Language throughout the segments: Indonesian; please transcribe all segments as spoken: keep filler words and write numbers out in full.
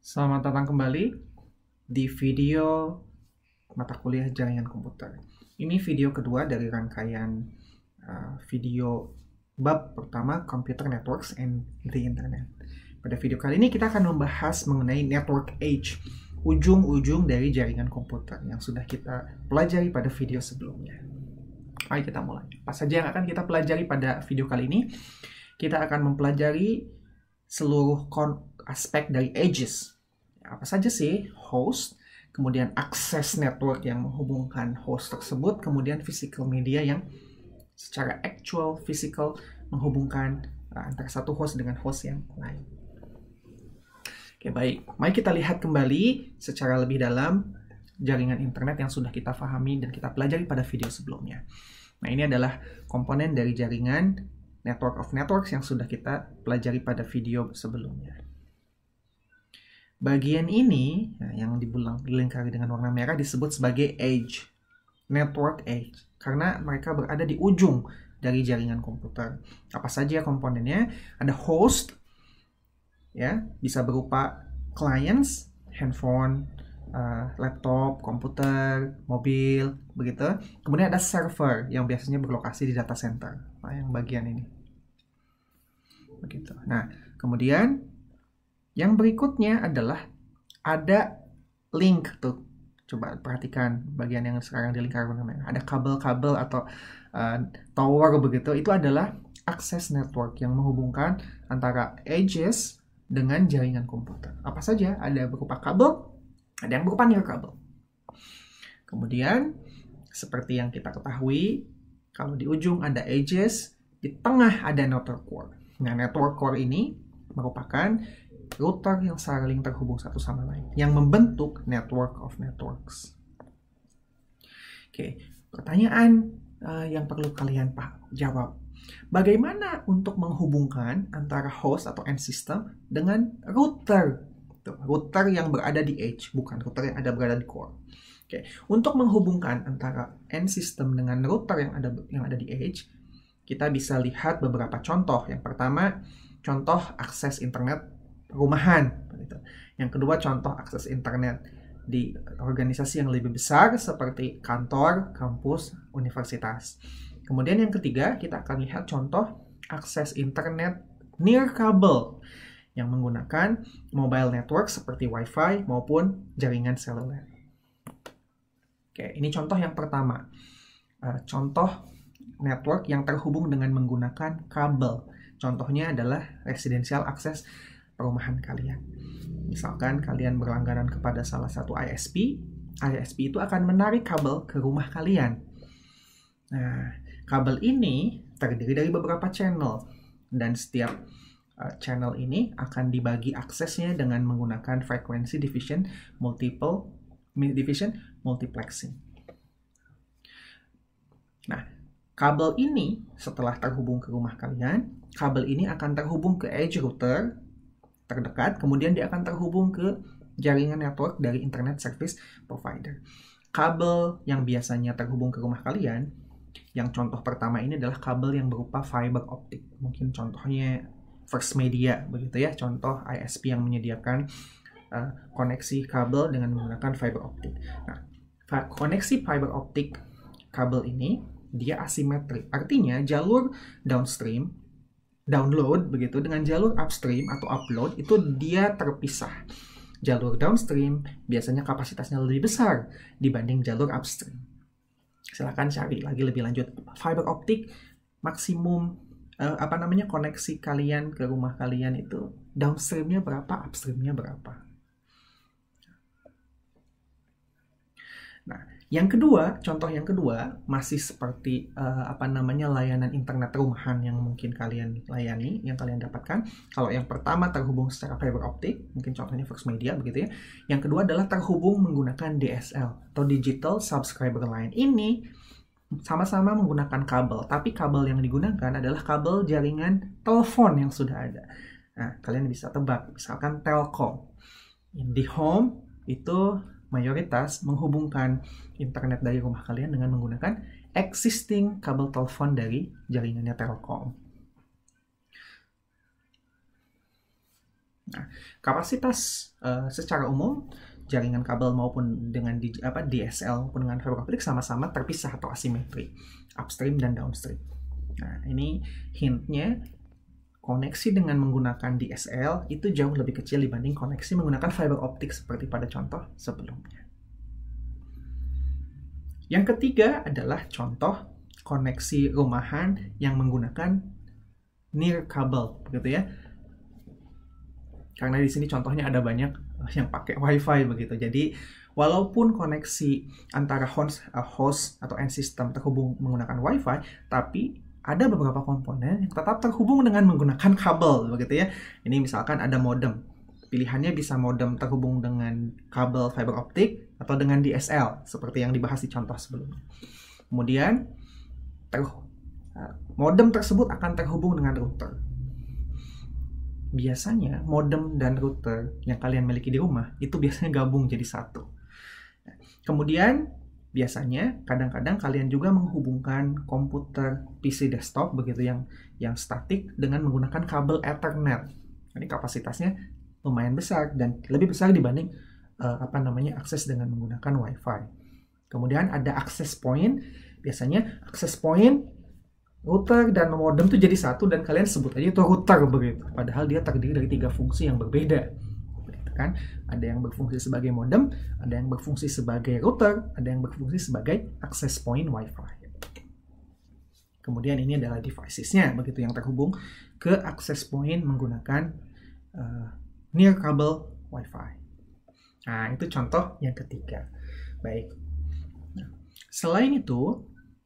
Selamat datang kembali di video mata kuliah jaringan komputer. Ini video kedua dari rangkaian uh, video bab pertama Computer Networks and the Internet. Pada video kali ini kita akan membahas mengenai network edge, ujung-ujung dari jaringan komputer yang sudah kita pelajari pada video sebelumnya. Mari kita mulai. Apa saja yang akan kita pelajari pada video kali ini? Kita akan mempelajari seluruh aspek dari edges. Apa saja sih? Host, kemudian akses network yang menghubungkan host tersebut, kemudian physical media yang secara actual physical menghubungkan uh, antara satu host dengan host yang lain. Oke, baik. Mari kita lihat kembali secara lebih dalam jaringan internet yang sudah kita pahami dan kita pelajari pada video sebelumnya. Nah, ini adalah komponen dari jaringan network of networks yang sudah kita pelajari pada video sebelumnya. Bagian ini, nah, yang dilingkari dengan warna merah disebut sebagai edge, network edge, karena mereka berada di ujung dari jaringan komputer. Apa saja komponennya? Ada host, ya, bisa berupa clients, handphone, uh, laptop, komputer, mobil, begitu. Kemudian ada server yang biasanya berlokasi di data center, nah, yang bagian ini, begitu. Nah, kemudian yang berikutnya adalah ada link tuh. Coba perhatikan bagian yang sekarang dilingkari namanya. Ada kabel-kabel atau uh, tower begitu. Itu adalah akses network yang menghubungkan antara edges dengan jaringan komputer. Apa saja? Ada berupa kabel, ada yang berupa near kabel. Kemudian seperti yang kita ketahui, kalau di ujung ada edges, di tengah ada network core. Nah, network core ini merupakan router yang saling terhubung satu sama lain, yang membentuk network of networks. Oke, pertanyaan uh, yang perlu kalian pak jawab. Bagaimana untuk menghubungkan antara host atau end system dengan router? Tuh, router yang berada di edge, bukan router yang ada berada di core. Oke, untuk menghubungkan antara end system dengan router yang ada yang ada di edge, kita bisa lihat beberapa contoh. Yang pertama, contoh akses internet rumahan. Yang kedua, contoh akses internet di organisasi yang lebih besar seperti kantor, kampus, universitas. Kemudian yang ketiga, kita akan lihat contoh akses internet near kabel yang menggunakan mobile network seperti Wi-Fi maupun jaringan seluler. Oke, ini contoh yang pertama. Contoh network yang terhubung dengan menggunakan kabel. Contohnya adalah residential access perumahan kalian. Misalkan kalian berlangganan kepada salah satu I S P, I S P itu akan menarik kabel ke rumah kalian. Nah, kabel ini terdiri dari beberapa channel, dan setiap uh, channel ini akan dibagi aksesnya dengan menggunakan frequency division, multiple division, multiplexing. Nah, kabel ini setelah terhubung ke rumah kalian, kabel ini akan terhubung ke edge router terdekat, kemudian dia akan terhubung ke jaringan network dari internet service provider. Kabel yang biasanya terhubung ke rumah kalian, yang contoh pertama ini adalah kabel yang berupa fiber optic. Mungkin contohnya First Media, begitu ya, contoh I S P yang menyediakan uh, koneksi kabel dengan menggunakan fiber optic. Nah, koneksi fiber optic kabel ini dia asimetrik, artinya jalur downstream download begitu dengan jalur upstream atau upload itu dia terpisah. Jalur downstream biasanya kapasitasnya lebih besar dibanding jalur upstream. Silakan cari lagi lebih lanjut. Fiber optic maksimum eh, apa namanya koneksi kalian ke rumah kalian itu downstreamnya berapa, upstreamnya berapa. Nah, yang kedua, contoh yang kedua masih seperti uh, apa namanya layanan internet rumahan yang mungkin kalian layani, yang kalian dapatkan. Kalau yang pertama terhubung secara fiber optic, mungkin contohnya First Media begitu ya. Yang kedua adalah terhubung menggunakan D S L atau Digital Subscriber Line. Ini sama-sama menggunakan kabel, tapi kabel yang digunakan adalah kabel jaringan telepon yang sudah ada. Nah, kalian bisa tebak, misalkan Telkom. Di home itu mayoritas menghubungkan internet dari rumah kalian dengan menggunakan existing kabel telepon dari jaringannya Telkom. Nah, kapasitas uh, secara umum jaringan kabel maupun dengan di, apa, D S L maupun dengan fiber optik sama-sama terpisah atau asimetri, upstream dan downstream. Nah, ini hintnya, koneksi dengan menggunakan D S L itu jauh lebih kecil dibanding koneksi menggunakan fiber optik seperti pada contoh sebelumnya. Yang ketiga adalah contoh koneksi rumahan yang menggunakan near kabel, begitu ya. Karena di sini contohnya ada banyak yang pakai WiFi begitu. Jadi walaupun koneksi antara host, uh, host atau end system terhubung menggunakan WiFi, tapi ada beberapa komponen yang tetap terhubung dengan menggunakan kabel begitu ya. Ini misalkan ada modem. Pilihannya bisa modem terhubung dengan kabel fiber optik atau dengan D S L seperti yang dibahas di contoh sebelumnya. Kemudian ter, uh, modem tersebut akan terhubung dengan router. Biasanya modem dan router yang kalian miliki di rumah itu biasanya gabung jadi satu. Kemudian biasanya kadang-kadang kalian juga menghubungkan komputer P C desktop begitu yang yang statik dengan menggunakan kabel Ethernet. Ini kapasitasnya lumayan besar dan lebih besar dibanding uh, apa namanya akses dengan menggunakan WiFi. Kemudian ada access point. Biasanya access point router dan modem itu jadi satu dan kalian sebut aja itu router begitu. Padahal dia terdiri dari tiga fungsi yang berbeda. Begitu kan? Ada yang berfungsi sebagai modem, ada yang berfungsi sebagai router, ada yang berfungsi sebagai access point WiFi. Kemudian ini adalah devices-nya begitu yang terhubung ke access point menggunakan uh, near kabel WiFi. Nah, itu contoh yang ketiga. Baik. Nah, selain itu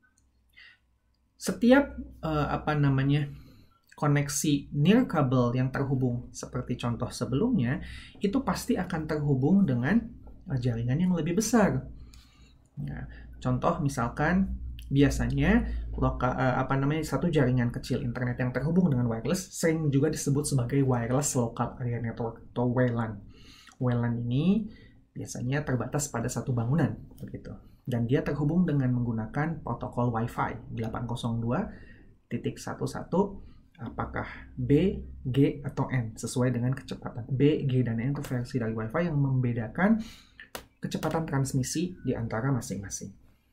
setiap uh, apa namanya koneksi near kabel yang terhubung seperti contoh sebelumnya itu pasti akan terhubung dengan uh, jaringan yang lebih besar. Nah, contoh misalkan biasanya loka, uh, apa namanya satu jaringan kecil internet yang terhubung dengan wireless sering juga disebut sebagai wireless local area network atau W LAN. W LAN ini biasanya terbatas pada satu bangunan begitu. Dan dia terhubung dengan menggunakan protokol WiFi delapan nol dua titik satu satu apakah B, G, atau N sesuai dengan kecepatan. B, G, dan N itu versi dari WiFi yang membedakan kecepatan transmisi di antara masing-masing.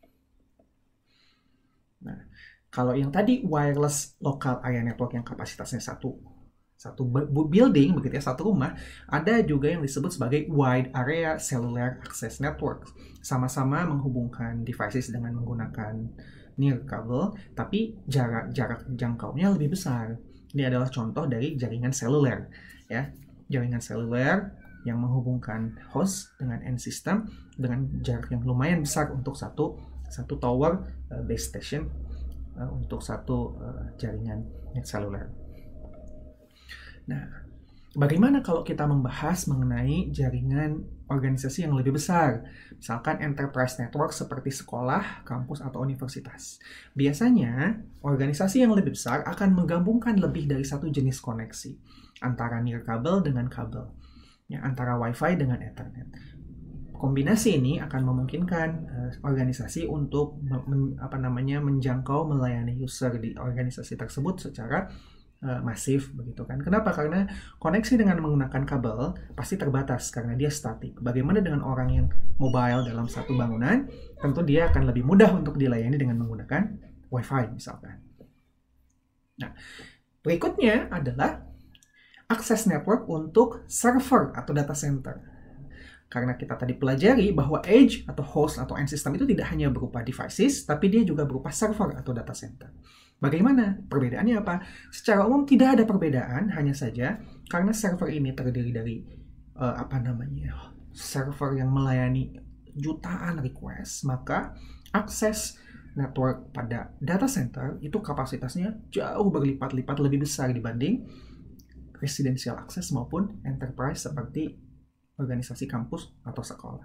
Nah, kalau yang tadi wireless local area network yang kapasitasnya satu satu building begitu ya, satu rumah, ada juga yang disebut sebagai wide area cellular access network. Sama-sama menghubungkan devices dengan menggunakan near kabel, tapi jarak jarak jangkaunya lebih besar. Ini adalah contoh dari jaringan seluler ya. Jaringan seluler yang menghubungkan host dengan end system dengan jarak yang lumayan besar untuk satu satu tower uh, base station uh, untuk satu uh, jaringan seluler. Nah, bagaimana kalau kita membahas mengenai jaringan organisasi yang lebih besar? Misalkan enterprise network seperti sekolah, kampus, atau universitas. Biasanya, organisasi yang lebih besar akan menggabungkan lebih dari satu jenis koneksi antara near kabel dengan kabel, ya, antara WiFi dengan Ethernet. Kombinasi ini akan memungkinkan uh, organisasi untuk men, apa namanya menjangkau melayani user di organisasi tersebut secara Uh, masif begitu kan. Kenapa? Karena koneksi dengan menggunakan kabel pasti terbatas karena dia statik. Bagaimana dengan orang yang mobile dalam satu bangunan? Tentu dia akan lebih mudah untuk dilayani dengan menggunakan WiFi misalkan. Nah, berikutnya adalah akses network untuk server atau data center. Karena kita tadi pelajari bahwa edge atau host atau end system itu tidak hanya berupa devices, tapi dia juga berupa server atau data center. Bagaimana? Perbedaannya apa? Secara umum tidak ada perbedaan, hanya saja karena server ini terdiri dari uh, apa namanya server yang melayani jutaan request, maka akses network pada data center itu kapasitasnya jauh berlipat-lipat lebih besar dibanding residential access maupun enterprise seperti organisasi kampus atau sekolah.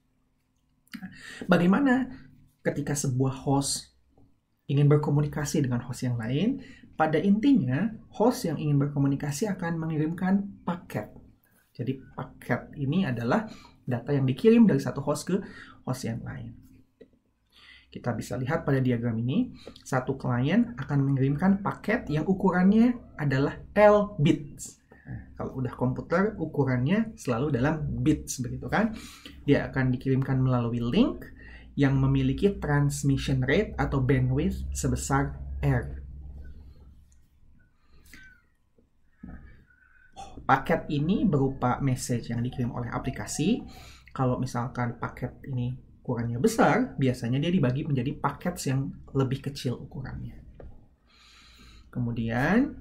Bagaimana ketika sebuah host ingin berkomunikasi dengan host yang lain? Pada intinya, host yang ingin berkomunikasi akan mengirimkan paket. Jadi paket ini adalah data yang dikirim dari satu host ke host yang lain. Kita bisa lihat pada diagram ini, satu klien akan mengirimkan paket yang ukurannya adalah L bits. Nah, kalau udah komputer, ukurannya selalu dalam bits, begitu kan? Dia akan dikirimkan melalui link yang memiliki transmission rate atau bandwidth sebesar R. Paket ini berupa message yang dikirim oleh aplikasi. Kalau misalkan paket ini ukurannya besar, biasanya dia dibagi menjadi paket yang lebih kecil ukurannya. Kemudian,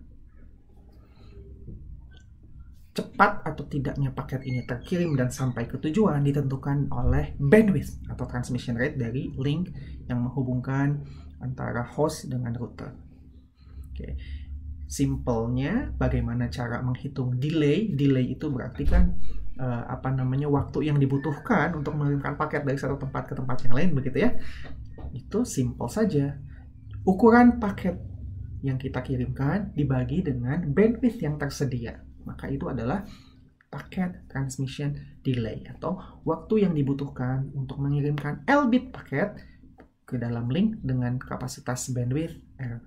cepat atau tidaknya paket ini terkirim dan sampai ke tujuan ditentukan oleh bandwidth atau transmission rate dari link yang menghubungkan antara host dengan router. Oke. Simpelnya, bagaimana cara menghitung delay? Delay itu berarti kan uh, apa namanya waktu yang dibutuhkan untuk mengirimkan paket dari satu tempat ke tempat yang lain, begitu ya? Itu simple saja. Ukuran paket yang kita kirimkan dibagi dengan bandwidth yang tersedia. Maka itu adalah paket transmission delay atau waktu yang dibutuhkan untuk mengirimkan L bit paket ke dalam link dengan kapasitas bandwidth R.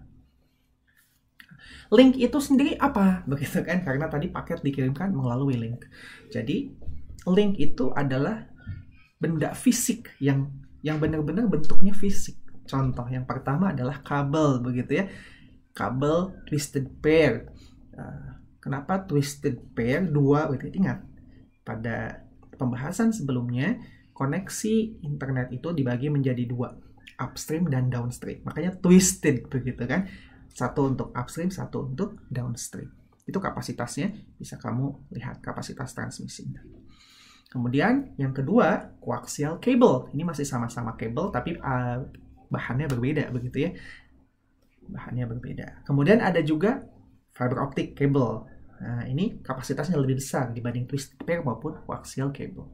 Link itu sendiri apa? Begitu kan? Karena tadi paket dikirimkan melalui link. Jadi, link itu adalah benda fisik yang yang benar-benar bentuknya fisik. Contoh yang pertama adalah kabel, begitu ya. Kabel twisted pair. Uh, kenapa twisted pair? Dua, begitu. Ingat, pada pembahasan sebelumnya, koneksi internet itu dibagi menjadi dua, upstream dan downstream. Makanya twisted, begitu kan? Satu untuk upstream, satu untuk downstream. Itu kapasitasnya, bisa kamu lihat kapasitas transmisinya. Kemudian yang kedua, coaxial cable. Ini masih sama-sama cable, tapi uh, bahannya berbeda, begitu ya. Bahannya berbeda. Kemudian ada juga fiber optic cable. Nah, ini kapasitasnya lebih besar dibanding twisted pair maupun coaxial cable.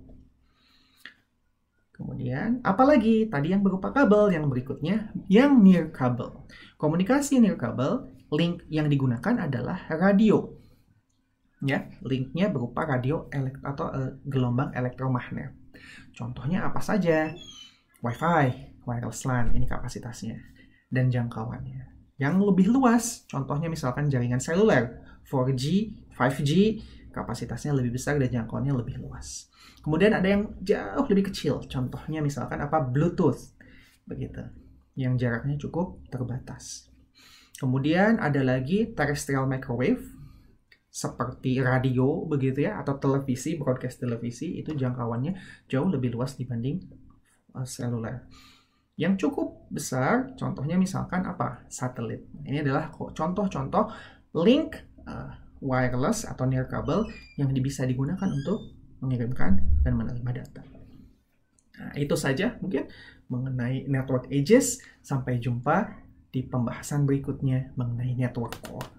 Kemudian, apalagi tadi yang berupa kabel, yang berikutnya yang near kabel. Komunikasi near kabel, link yang digunakan adalah radio. Ya, linknya berupa radio elekt atau uh, gelombang elektromagnet. Contohnya apa saja? Wi-Fi, wireless LAN, ini kapasitasnya dan jangkauannya. Yang lebih luas, contohnya misalkan jaringan seluler, four G, five G, kapasitasnya lebih besar dan jangkauannya lebih luas. Kemudian ada yang jauh lebih kecil, contohnya misalkan apa? Bluetooth, begitu, yang jaraknya cukup terbatas. Kemudian ada lagi terrestrial microwave, seperti radio, begitu ya, atau televisi, broadcast televisi, itu jangkauannya jauh lebih luas dibanding uh, seluler. Yang cukup besar, contohnya misalkan apa? Satelit. Ini adalah contoh-contoh link uh, wireless atau near kabel yang bisa digunakan untuk mengirimkan dan menerima data. Nah, itu saja mungkin mengenai network edges. Sampai jumpa di pembahasan berikutnya mengenai network core.